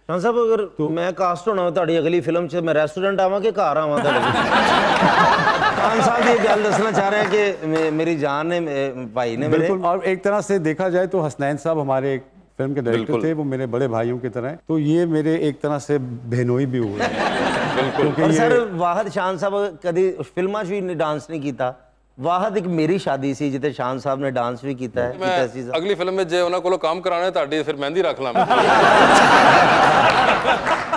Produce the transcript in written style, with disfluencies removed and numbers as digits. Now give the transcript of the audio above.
शान साहब अगर मैं कास्ट होना तुहाडी अगली फिल्म च मैं रेस्टोरेंट आवां कि घर आवां तुहाडे खान साहब ये गल दसना चाह रहे हैं कि मेरी जान ने भाई ने मेरे। बिल्कुल, और एक तरह से देखा जाए तो हसनैन साहब हमारे एक फिल्म के डायरेक्टर थे, वो मेरे बड़े भाइयों की तरह हैं, तो ये मेरे एक तरह से बहनोई भी हुए। बिल्कुल। और सर वाहद शान साहब कभी फिल्मां च भी डांस नहीं किया। वाहद एक मेरी शादी सी जिते शान साहब ने डांस भी किया है। मैं अगली फिल्म में जे उन्होंने को काम कराना है फिर मेहंदी रख ला।